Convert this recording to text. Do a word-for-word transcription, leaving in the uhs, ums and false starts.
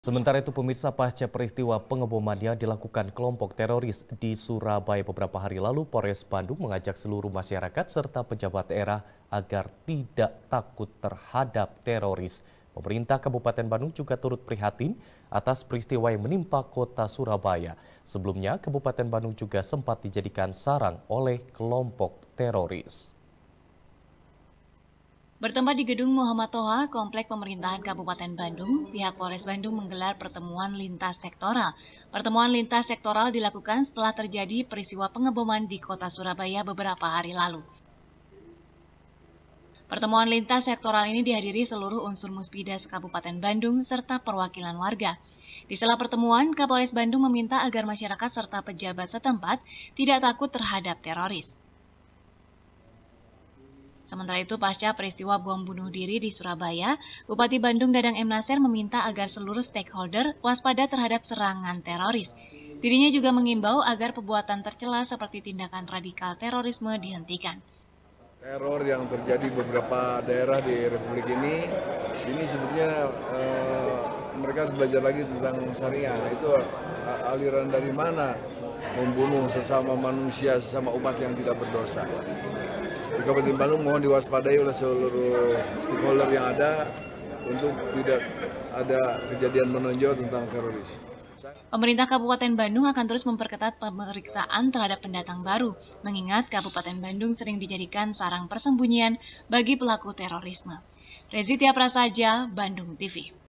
Sementara itu pemirsa, pasca peristiwa pengebomannya dilakukan kelompok teroris di Surabaya beberapa hari lalu, Polres Bandung mengajak seluruh masyarakat serta pejabat daerah agar tidak takut terhadap teroris. Pemerintah Kabupaten Bandung juga turut prihatin atas peristiwa yang menimpa kota Surabaya. Sebelumnya, Kabupaten Bandung juga sempat dijadikan sarang oleh kelompok teroris. Bertempat di Gedung Muhammad Toha, Komplek Pemerintahan Kabupaten Bandung, pihak Polres Bandung menggelar pertemuan lintas sektoral. Pertemuan lintas sektoral dilakukan setelah terjadi peristiwa pengeboman di kota Surabaya beberapa hari lalu. Pertemuan lintas sektoral ini dihadiri seluruh unsur Muspidas Kabupaten Bandung serta perwakilan warga. Di sela pertemuan, Kapolres Bandung meminta agar masyarakat serta pejabat setempat tidak takut terhadap teroris. Sementara itu, pasca peristiwa bom bunuh diri di Surabaya, Bupati Bandung Dadang M. Nasir meminta agar seluruh stakeholder waspada terhadap serangan teroris. Dirinya juga mengimbau agar perbuatan tercela seperti tindakan radikal terorisme dihentikan. Teror yang terjadi beberapa daerah di Republik ini, ini sebetulnya eh, mereka belajar lagi tentang syariah. Itu aliran dari mana membunuh sesama manusia, sesama umat yang tidak berdosa. Di Kabupaten Bandung mohon diwaspadai oleh seluruh stakeholder yang ada untuk tidak ada kejadian menonjol tentang teroris. Pemerintah Kabupaten Bandung akan terus memperketat pemeriksaan terhadap pendatang baru, mengingat Kabupaten Bandung sering dijadikan sarang persembunyian bagi pelaku terorisme. Rezitia Prasaja, Bandung T V.